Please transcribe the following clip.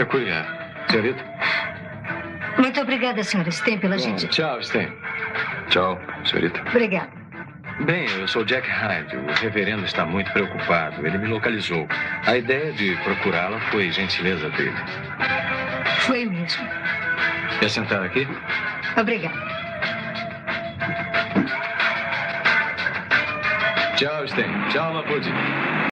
Peculiar. Senhorita? Muito obrigada, senhora Sten, pela gente. Tchau, Sten. Tchau, senhorita. Obrigada. Bem, eu sou Jack Hyde. O reverendo está muito preocupado. Ele me localizou. A ideia de procurá-la foi gentileza dele. Foi mesmo. Quer sentar aqui? Obrigada. Tchau, Sten. Tchau, Mapudi.